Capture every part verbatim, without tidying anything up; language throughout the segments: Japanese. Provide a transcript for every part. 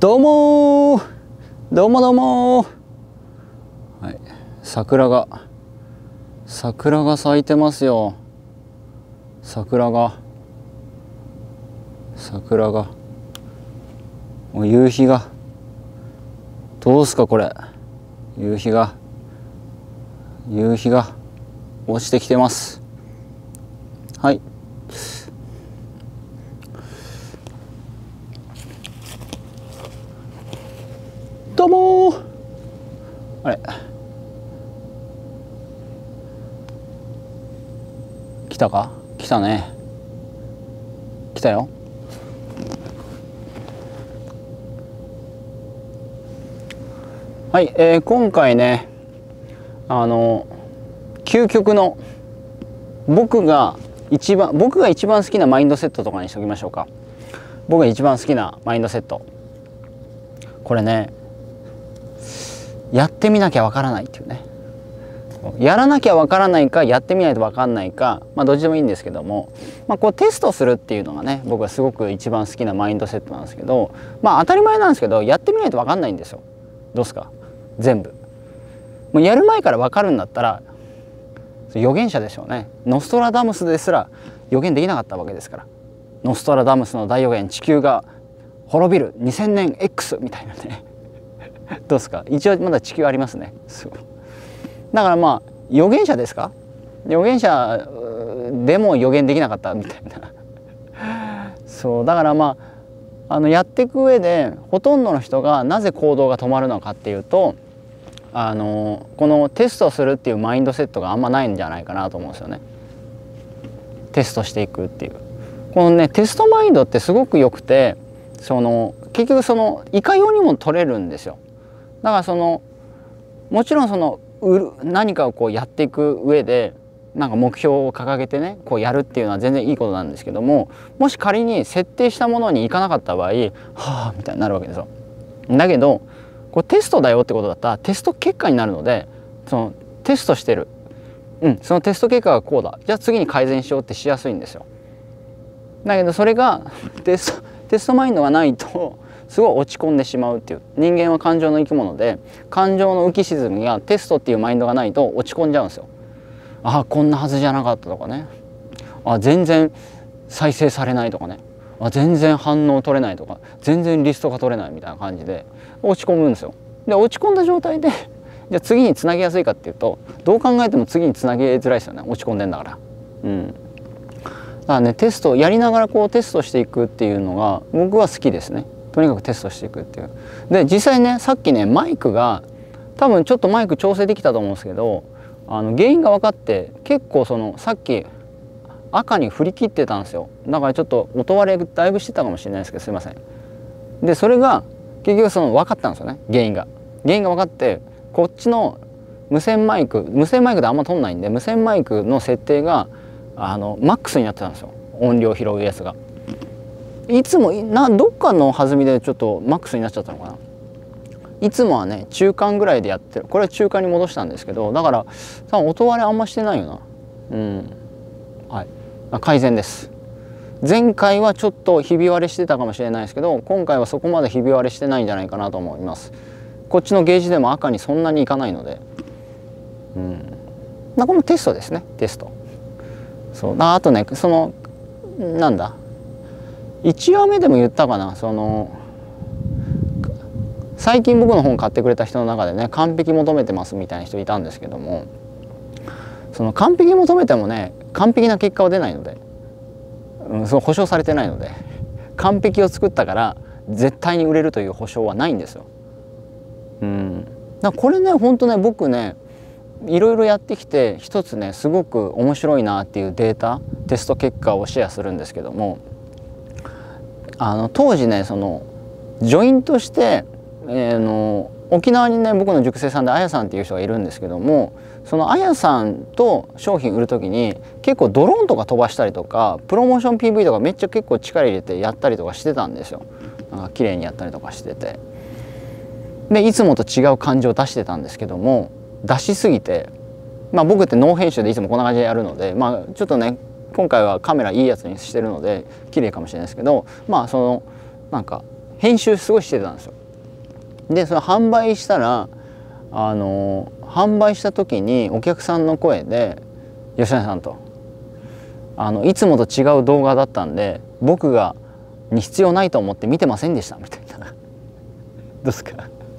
どうもーどうもどうもー、はい、桜が桜が咲いてますよ。桜が桜がもう夕日がどうすかこれ。夕日が夕日が落ちてきてます。はい、どうもー。あれ来たか。来たね。来たよ。はい、えー、今回ね、あの究極の僕が一番僕が一番好きなマインドセットとかにしておきましょうか。僕が一番好きなマインドセット、これね、やってみなきゃわからないっていうね。やらなきゃわからないか、やってみないとわかんないか、まあどっちでもいいんですけども、まあこうテストするっていうのがね、僕はすごく一番好きなマインドセットなんですけど、まあ当たり前なんですけど、やってみないとわかんないんですよ。どうですか。全部もうやる前からわかるんだったら預言者でしょうね。ノストラダムスですら予言できなかったわけですから。ノストラダムスの大予言、地球が滅びるにせんねん X みたいなねどうですか。一応まだ地球ありますね。そうだからまあ預言者ですか。預言者でも予言できなかったみたいなそうだからまああのやっていく上でほとんどの人がなぜ行動が止まるのかっていうと、あのこのテストするっていうマインドセットがあんまないんじゃないかなと思うんですよね。テストしていくっていうこのねテストマインドってすごく良くて、その結局そのいかようにも取れるんですよ。だからそのもちろんその何かをこうやっていく上でなんか目標を掲げてねこうやるっていうのは全然いいことなんですけども、もし仮に設定したものにいかなかった場合、はあみたいになるわけですよ。だけどこれテストだよってことだったらテスト結果になるので、そのテストしてる、うん、そのテスト結果がこうだ、じゃあ次に改善しようってしやすいんですよ。だけどそれがテスト、テストマインドがないとすごい落ち込んでしまうっていう。人間は感情の生き物で、感情の浮き沈みがテストっていうマインドがないと落ち込んじゃうんですよ。ああこんなはずじゃなかったとかね、あ全然再生されないとかね、あ全然反応取れないとか、全然リストが取れないみたいな感じで落ち込むんですよ。で落ち込んだ状態でじゃあ次につなげやすいかっていうと、どう考えても次につなげづらいですよね。落ち込んでんだから。うん。だからねテストをやりながらこうテストしていくっていうのが僕は好きですね。とにかくテストしていくっていう。で実際ねさっきねマイクが多分ちょっとマイク調整できたと思うんですけど、あの原因が分かって結構そのさっき赤に振り切ってたんですよ。だからちょっと音割れだいぶしてたかもしれないですけどすいません。でそれが結局その分かったんですよね。原因が原因が分かってこっちの無線マイク無線マイクであんま取んないんで無線マイクの設定があのマックスになってたんですよ。音量拾うやつがいつもなどっかの弾みでちょっとマックスになっちゃったのかな。いつもはね中間ぐらいでやってる。これは中間に戻したんですけど、だから多分音割れあんましてないよな。うんはい改善です。前回はちょっとひび割れしてたかもしれないですけど、今回はそこまでひび割れしてないんじゃないかなと思います。こっちのゲージでも赤にそんなにいかないので、うん、まあこのテストですね。テストそうあとねそのなんだいちわめでも言ったかな、その最近僕の本買ってくれた人の中でね完璧求めてますみたいな人いたんですけども、その完璧求めてもね完璧な結果は出ないので、うん、その保証されてないので完璧を作ったから絶対に売れるという保証はないんですよ。うん、だからこれね本当ね僕ねいろいろやってきて一つねすごく面白いなっていうデータテスト結果をシェアするんですけども、あの当時ねそのジョイントして、えー、の沖縄にね僕の塾生さんであやさんっていう人がいるんですけども、そのあやさんと商品売る時に結構ドローンとか飛ばしたりとかプロモーション ピーブイ とかめっちゃ結構力入れてやったりとかしてたんですよ。なんか綺麗にやったりとかしてて、でいつもと違う感じを出してたんですけども、出しすぎてまあ僕ってノー編集でいつもこんな感じでやるので、まあちょっとね今回はカメラいいやつにしてるので綺麗かもしれないですけど、まあそのなんか編集すごいしてたんですよ。でそれ販売したらあの販売した時にお客さんの声で「吉谷さん」とあの「いつもと違う動画だったんで僕がに必要ないと思って見てませんでした」みたいな。どうですか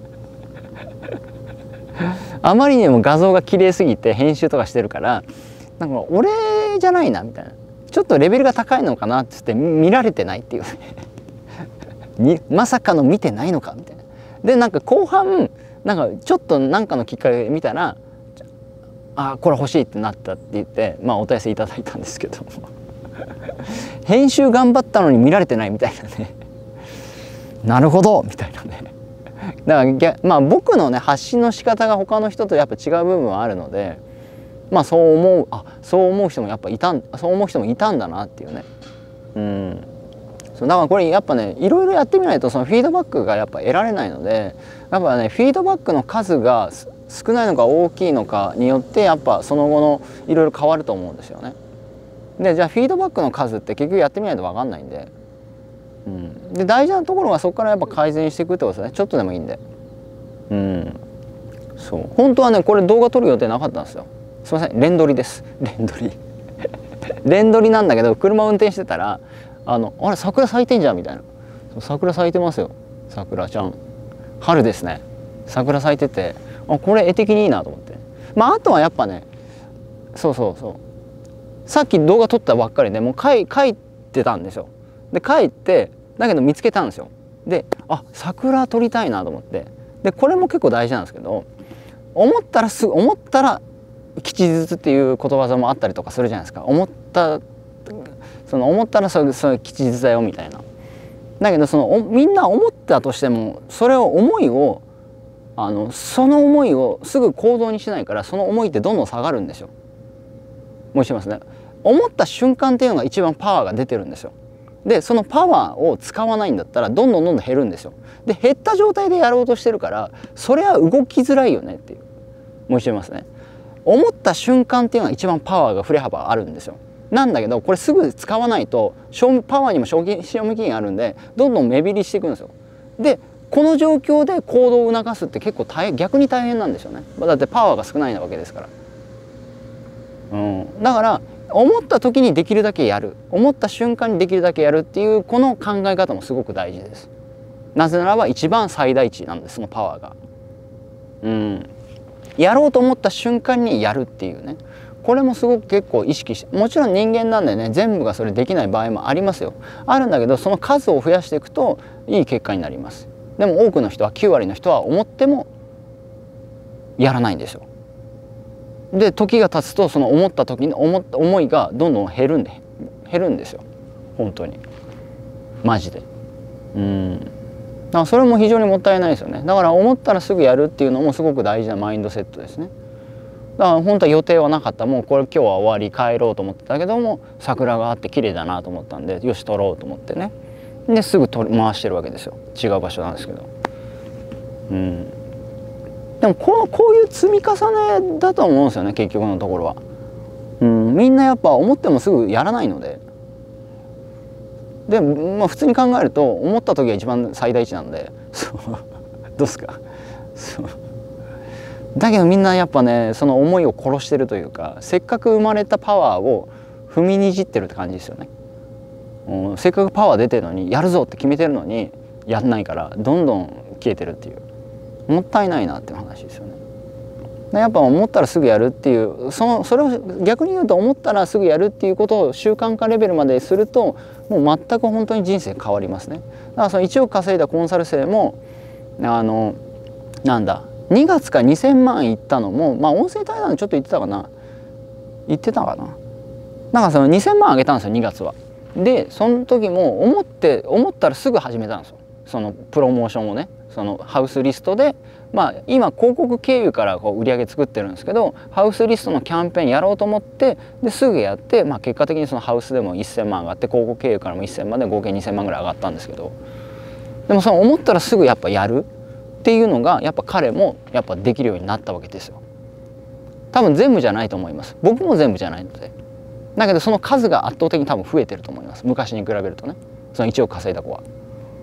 あまりにも画像が綺麗すぎて編集とかしてるからなんか俺じゃないなみたいな、ちょっとレベルが高いのかなっつって見られてないっていうにまさかの見てないのかみたいな。でなんか後半なんかちょっと何かのきっかけで見たら「あこれ欲しい」ってなったって言ってまあお問い合わせいただいたんですけども編集頑張ったのに見られてないみたいなねなるほどみたいなね。だからまあ僕のね発信の仕方が他の人とやっぱ違う部分はあるので、まあそう思うあそう思う人もやっぱいたんそう思う人もいたんだなっていうね。うんそうだからこれやっぱねいろいろやってみないとそのフィードバックがやっぱ得られないので、やっぱねフィードバックの数が少ないのか大きいのかによってやっぱその後のいろいろ変わると思うんですよね。でじゃあフィードバックの数って結局やってみないと分かんないんで、うん、で大事なところはそこからやっぱ改善していくってことですね。ちょっとでもいいんで。うんそう本当はねこれ動画撮る予定なかったんですよ。すいません連撮りです連撮り連撮りなんだけど車運転してたらあのあれ桜咲いてんじゃんみたいな。桜咲いてますよ桜ちゃん。春ですね。桜咲いててあこれ絵的にいいなと思って、まああとはやっぱねそうそうそうさっき動画撮ったばっかりでもう帰帰ってたんですよ。で帰ってだけど見つけたんですよ。であ桜撮りたいなと思って、でこれも結構大事なんですけど思ったらすぐ思ったら吉日っていうことわざもあったりとかするじゃないですか。思ったその思ったらそれそれ吉日だよみたいな。だけどそのみんな思ったとしてもそれを思いをあのその思いをすぐ行動にしないからその思いってどんどん下がるんですよ。もう一度言いますね。思った瞬間っていうのが一番パワーが出てるんですよ。でそのパワーを使わないんだったらどんどんどんどん減るんですよ。で減った状態でやろうとしてるからそれは動きづらいよねっていう。もう一度言いますね。思った瞬間っていうのが一番パワーが振れ幅あるんですよ。なんだけどこれすぐ使わないとパワーにも賞味期限があるんでどんどん目減りしていくんですよ。でこの状況で行動を促すって結構大変逆に大変なんですよね。だってパワーが少ないわけですから、うん、だから思った時にできるだけやる思った瞬間にできるだけやるっていうこの考え方もすごく大事です。なぜならば一番最大値なんですそのパワーが。うんやろうと思った瞬間にやるっていうねこれもすごく結構意識して、もちろん人間なんでね全部がそれできない場合もありますよ。あるんだけどその数を増やしていくといい結果になります。でも多くの人はきゅう割の人は思ってもやらないんですよ。で時が経つとその思った時に思った思いがどんどん減るんで減るんですよ本当にマジで。うんだからそれも非常にもったいないですよね。だから思ったらすぐやるっていうのもすごく大事なマインドセットですね。だから本当は予定はなかったもうこれ今日は終わり帰ろうと思ってたけども桜があって綺麗だなと思ったんでよし撮ろうと思ってねですぐ取り回してるわけですよ。違う場所なんですけど。うんでもこう、こういう積み重ねだと思うんですよね結局のところは。うんみんなやっぱ思ってもすぐやらないので。でまあ普通に考えると思った時が一番最大値なんでそうどうですかそうだけどみんなやっぱねその思いを殺してるというかせっかく生まれたパワーを踏みにじってるって感じですよね。うん、せっかくパワー出てるのにやるぞって決めてるのにやんないからどんどん消えてるっていうもったいないなっていう話ですよね。やっぱ思ったらすぐやるっていうそのそれを逆に言うと思ったらすぐやるっていうことを習慣化レベルまでするともう全く本当に人生変わりますね。だからそのいちおく稼いだコンサル生もあのなんだにがつかにせんまんいったのもまあ音声対談でちょっと言ってたかな言ってたかななんかそのにせんまんあげたんですよにがつは。でその時も思って思ったらすぐ始めたんですよそのプロモーションをね。そのハウスリストでまあ今広告経由からこう売り上げ作ってるんですけどハウスリストのキャンペーンやろうと思ってですぐやって、まあ、結果的にそのハウスでもせんまん上がって広告経由からもせんまんで合計にせんまんぐらい上がったんですけどでもその思ったらすぐやっぱやるっていうのがやっぱ彼もやっぱできるようになったわけですよ。多分全部じゃないと思います。僕も全部じゃないので。だけどその数が圧倒的に多分増えてると思います昔に比べるとねそのいちおく稼いだ子は。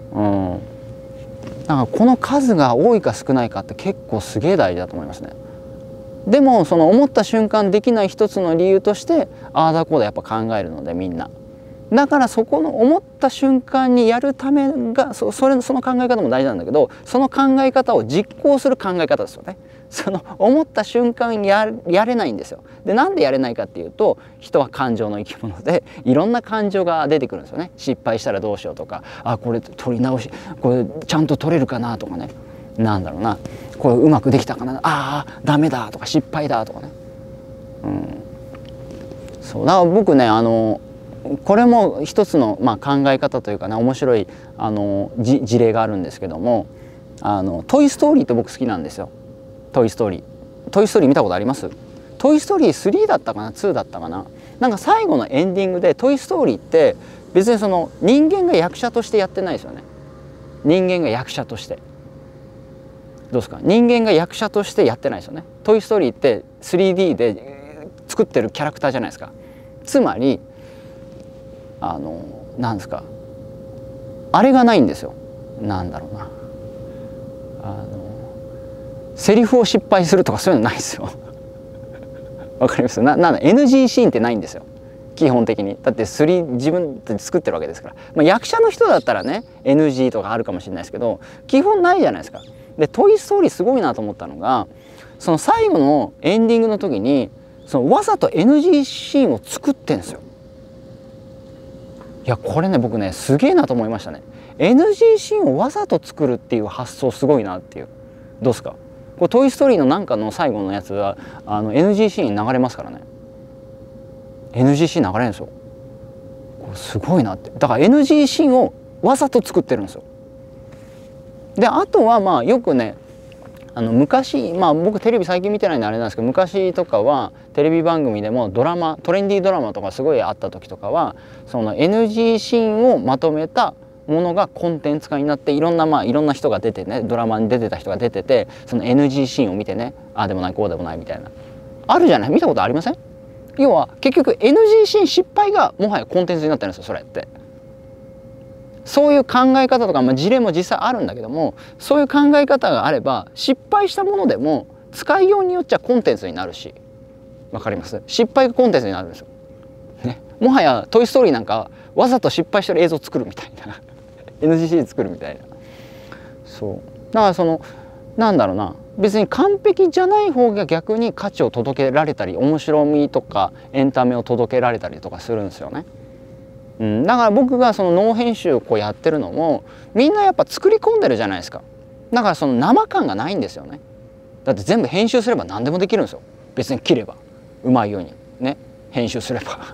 うん、だからこの数が多いか少ないかって結構すげえ大事だと思いますね。でもその思った瞬間できない一つの理由としてああだこうだやっぱ考えるので、みんなだからそこの思った瞬間にやるためが そ, それその考え方も大事なんだけど、その考え方を実行する考え方ですよね。その思った瞬間ややれないんですよ。でなんでやれないかっていうと、人は感情の生き物でいろんな感情が出てくるんですよね。失敗したらどうしようとか、あこれ取り直しこれちゃんと取れるかなとかね、なんだろうな、これうまくできたかな、ああダメだとか失敗だとかね、うん、そうだから僕ねあのこれも一つの、まあ、考え方というかね、面白いあのじ事例があるんですけども、あのトイ・ストーリーって僕好きなんですよ。トイ・ストーリートイ・ストーリー見たことあります？トイ・ストーリースリーだったかなツーだったかな、なんか最後のエンディングでトイ・ストーリーって別にその人間が役者としてやってないですよね。人間が役者としてどうですか、人間が役者としてやってないですよね。トイ・ストーリーって スリーディー で作ってるキャラクターじゃないですか。つまりあのなんですか、あれがないんですよ。なんだろうな、あのセリフを失敗するとかそういうのないですよ。わかります？ななんだ エヌジー シーンってないんですよ基本的に。だってスリー自分で作ってるわけですから、まあ、役者の人だったらね エヌジー とかあるかもしれないですけど、基本ないじゃないですか。でトイ・ストーリーすごいなと思ったのが、その最後のエンディングの時にそのわざと エヌジー シーンを作ってんですよ。いやこれね僕ねすげえなと思いましたね。 エヌジー シーンをわざと作るっていう発想すごいなっていう。どうですかこれトイ・ストーリーのなんかの最後のやつはあの エヌジー シーン流れますからね。 エヌジー シーン流れるんですよ。これすごいなって。だから エヌジー シーンをわざと作ってるんですよ。であとはまあよくねあの昔、まあ僕テレビ最近見てないんであれなんですけど、昔とかはテレビ番組でもドラマトレンディードラマとかすごいあった時とかはその エヌジー シーンをまとめたものがコンテンツ化になって、いろんなまあいろんな人が出てね、ドラマに出てた人が出てて、その エヌジー シーンを見てね、ああでもないこうでもないみたいなあるじゃない。見たことありません？要は結局 エヌジー シーン失敗がもはやコンテンツになってるんですよそれって。そういう考え方とか、まあ、事例も実際あるんだけども、そういう考え方があれば失敗したものでも使いようによっちゃコンテンツになるし、わかります？失敗がコンテンツになるんですよ、ね、もはや「トイ・ストーリー」なんかわざと失敗してる映像を作るみたいなエヌジー シーン作るみたいな。そうだからそのなんだろうな、別に完璧じゃない方が逆に価値を届けられたり面白みとかエンタメを届けられたりとかするんですよね。うん、だから僕がそのノー編集をこうやってるのもみんなやっぱ作り込んでるじゃないですか。だからその生感がないんですよね。だって全部編集すれば何でもできるんですよ。別に切ればうまいようにね編集すれば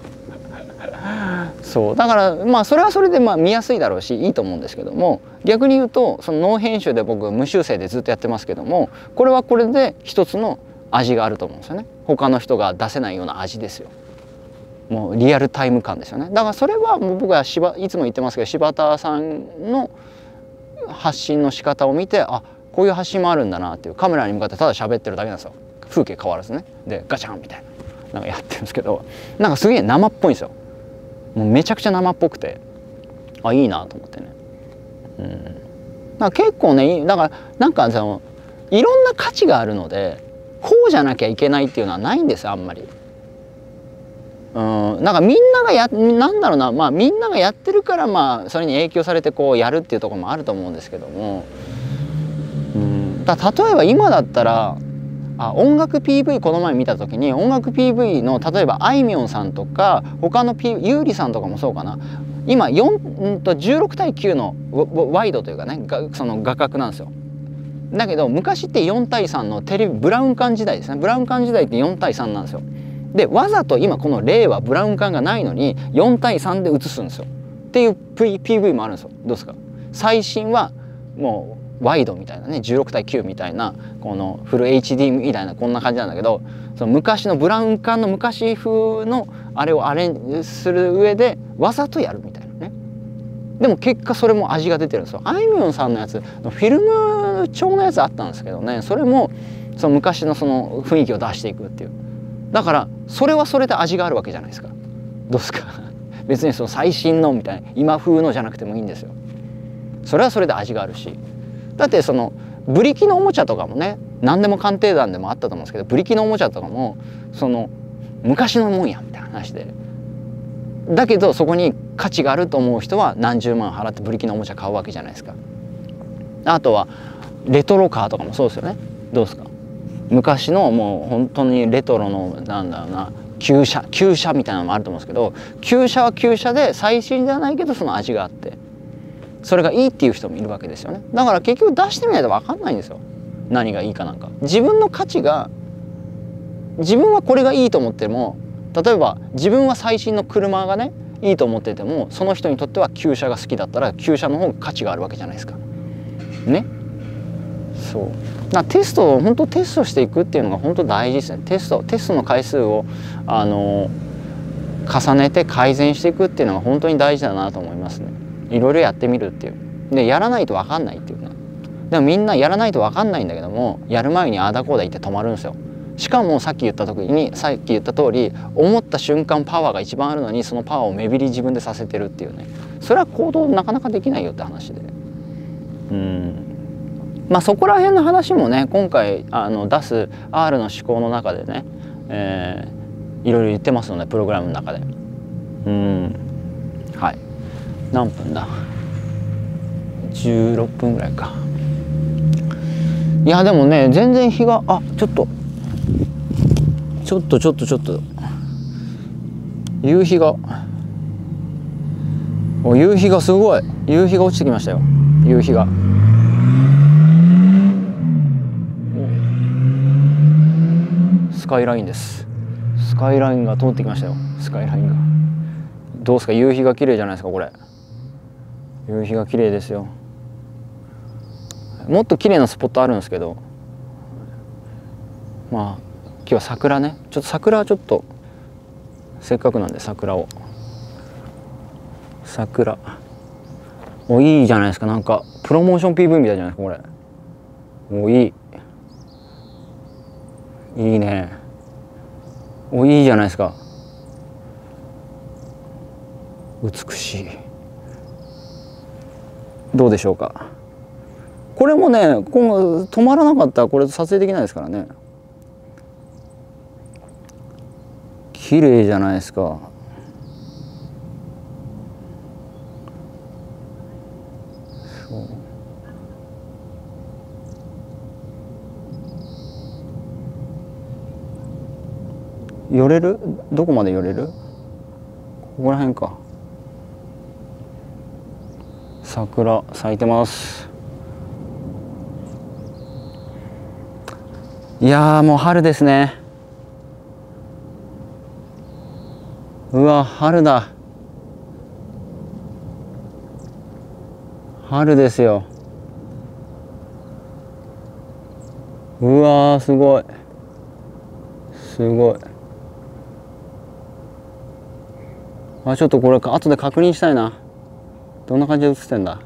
そうだからまあそれはそれでまあ見やすいだろうしいいと思うんですけども、逆に言うとそのノー編集で僕無修正でずっとやってますけども、これはこれで一つの味があると思うんですよね。他の人が出せないような味ですよ。もうリアルタイム感ですよね。だからそれはもう僕は柴いつも言ってますけど、柴田さんの発信の仕方を見て、あこういう発信もあるんだなっていう。カメラに向かってただ喋ってるだけなんですよ。風景変わらずね。でガチャンみたいななんかやってるんですけど、なんかすげえ生っぽいんですよ。もうめちゃくちゃ生っぽくて、あいいなと思ってね。うん、だから結構ね、だからなんかそのいろんな価値があるので、こうじゃなきゃいけないっていうのはないんですよあんまり。うん、なんかみんながやなんだろうな、まあみんながやってるからまあそれに影響されてこうやるっていうところもあると思うんですけども、うん、だ例えば今だったらあ音楽 ピーブイ この前見た時に音楽 ピーブイ の例えばあいみょんさんとか他の、P、優里さんとかもそうかな、今よんとじゅうろくたいきゅうのワイドというかねその画角なんですよ。だけど昔ってよんたいさんのテレビブラウン管時代ですね。ブラウン管時代ってよんたいさんなんですよ。でわざと今この令和ブラウン管がないのによんたいさんで映すんですよっていう ピーブイ もあるんですよ。どうですか？最新はもうワイドみたいなねじゅうろくたいきゅうみたいなこのフル エイチディー みたいなこんな感じなんだけど、その昔のブラウン管の昔風のあれをアレンジする上でわざとやるみたいなね。でも結果それも味が出てるんですよ。あいみょんさんのやつフィルム調のやつあったんですけどね、それもその昔のその雰囲気を出していくっていう。だからそれはそれで味があるわけじゃないですか。どうですか？別にその最新のみたいな今風のじゃなくてもいいんですよ。 それはそれで味があるし、だってそのブリキのおもちゃとかもね、何でも鑑定団でもあったと思うんですけど、ブリキのおもちゃとかもその昔のもんやみたいな話で、だけどそこに価値があると思う人は何十万払ってブリキのおもちゃ買うわけじゃないですか。あとはレトロカーとかもそうですよね。どうですか？昔のもう本当にレトロのなんだろうな、旧車旧車みたいなのもあると思うんですけど、旧車は旧車で最新ではないけどその味があって、それがいいっていう人もいるわけですよね。だから結局出してみないと分かんないんですよ、何がいいかなんか。自分の価値が、自分はこれがいいと思っても、例えば自分は最新の車がねいいと思ってても、その人にとっては旧車が好きだったら旧車の方が価値があるわけじゃないですかね。そうだからテストを本当テストしていくっていうのが本当大事ですね。テストテストの回数をあの重ねて改善していくっていうのが本当に大事だなと思いますね。いろいろやってみるっていう。でやらないと分かんないっていうね。でもみんなやらないと分かんないんだけども、やる前にああだこうだ言って止まるんですよ。しかもさっき言った時にさっき言った通り、思った瞬間パワーが一番あるのに、そのパワーを目減り自分でさせてるっていうね。それは行動なかなかできないよって話で、うんまあそこら辺の話もね、今回あの出す アール の思考の中でね、えー、いろいろ言ってますので、プログラムの中で。うんはい何分だ、じゅうろっぷんぐらいか。いやでもね全然日が、あちょっとちょっとちょっとちょっと夕日が、お夕日がすごい、夕日が落ちてきましたよ。夕日がスカイラインです。スカイラインが通ってきましたよ。スカイラインがどうですか？夕日が綺麗じゃないですか。これ夕日が綺麗ですよ。もっと綺麗なスポットあるんですけど、まあ今日は桜ね、ちょっと桜はちょっとせっかくなんで桜を、桜おいいじゃないですか。なんかプロモーション ピーブイ みたいじゃないですかこれ。おいいいいね。おいいじゃないですか。美しい。どうでしょうか。これもね、今後止まらなかったらこれ撮影できないですからね。綺麗じゃないですか。そう寄れる？どこまで寄れる？ここら辺か。桜咲いてます。いやーもう春ですね。うわ春だ。春ですよ。うわーすごいすごい。あちょっとこれ後で確認したいな。どんな感じで映ってんだ。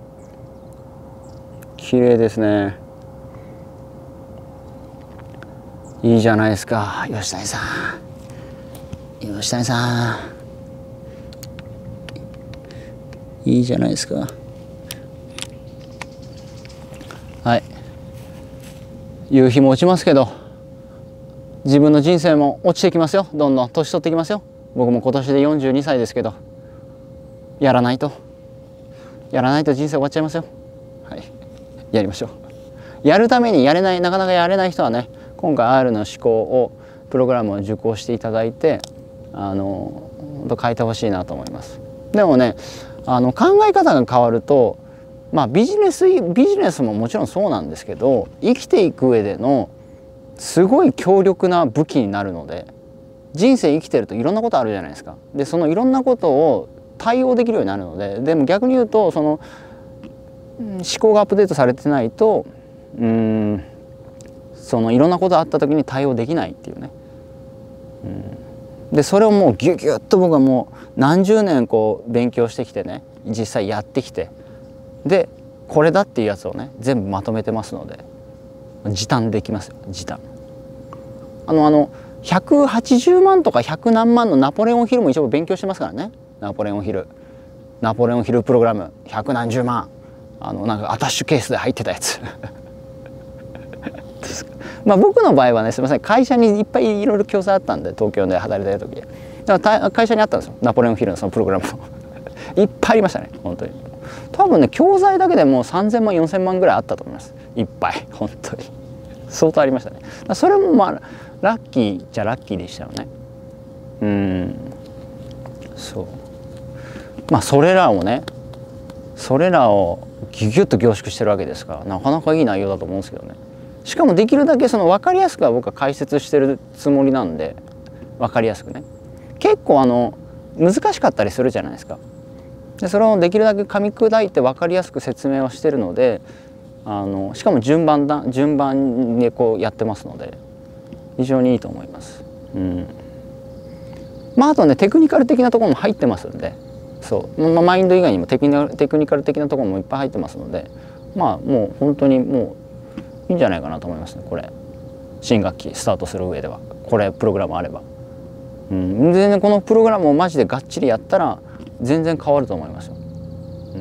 綺麗ですね。いいじゃないですか吉谷さん。吉谷さんいいじゃないですか。はい夕日も落ちますけど、自分の人生も落ちてきますよ。どんどん年取ってきますよ。僕も今年でよんじゅうにさいですけど、やらないとやらないと人生終わっちゃいますよ。はいやりましょう。やるためにやれない、なかなかやれない人はね、今回 アール の思考をプログラムを受講していただいて、あの本当変えてほしいなと思います。でもね、あの考え方が変わると、まあビジネスビジネスももちろんそうなんですけど、生きていく上でのすごい強力な武器になるので、人生生きてるといろんなことあるじゃないですか。でそのいろんなことを対応できるようになるので、でも逆に言うとその思考がアップデートされてないと、うーんそのいろんなことあった時に対応できないっていうね。うん、でそれをもうギュギュッと僕はもう何十年こう勉強してきてね、実際やってきて、でこれだっていうやつをね全部まとめてますので、時短できますよ時短。あのあのひゃくはちじゅうまんとかひゃくなんまんのナポレオンヒルも一応勉強してますからね。ナポレオンヒルナポレオンヒルプログラムひゃくなんじゅうまんあのなんかアタッシュケースで入ってたやつまあ僕の場合はね、すみません、会社にいっぱいいろいろ教材あったんで、東京で働いてる時だから会社にあったんですよ、ナポレオンヒルのそのプログラムいっぱいありましたね、本当に。多分ね、教材だけでもうさんぜんまんよんせんまんぐらいあったと思います。いっぱい本当に相当ありましたね。それもまあラッキーじゃラッキーでしたよね。うん、そう、まあそれらをね、それらをギュギュッと凝縮してるわけですから、なかなかいい内容だと思うんですけどね。しかもできるだけその分かりやすくは僕は解説してるつもりなんで、分かりやすくね。結構あの難しかったりするじゃないですか。でそれをできるだけ噛み砕いて分かりやすく説明はしてるので、あのしかも順番だ順番でこうやってますので、非常にいいと思います。うん、まああとね、テクニカル的なところも入ってますんで、そう、まあ、マインド以外にもテクニカルテクニカル的なところもいっぱい入ってますので、まあもう本当にもういいんじゃないかなと思いますね。これ新学期スタートする上ではこれプログラムあれば、うん、全然このプログラムをマジでがっちりやったら全然変わると思いますよ。うん、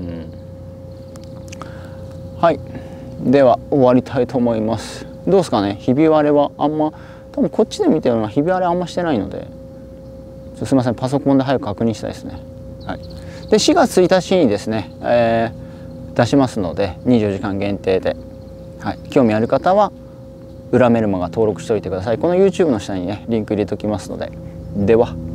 はい、では終わりたいと思います。どうですかね、ひび割れはあんま、多分こっちで見てるのはひび割れあんましてないので、すみません、パソコンで早く確認したいですね。はい、でしがつついたちにですね、えー、出しますのでにじゅうよじかん限定で、はい、興味ある方は裏メルマガ登録しておいてください。この ユーチューブ の下にねリンク入れておきますので。では。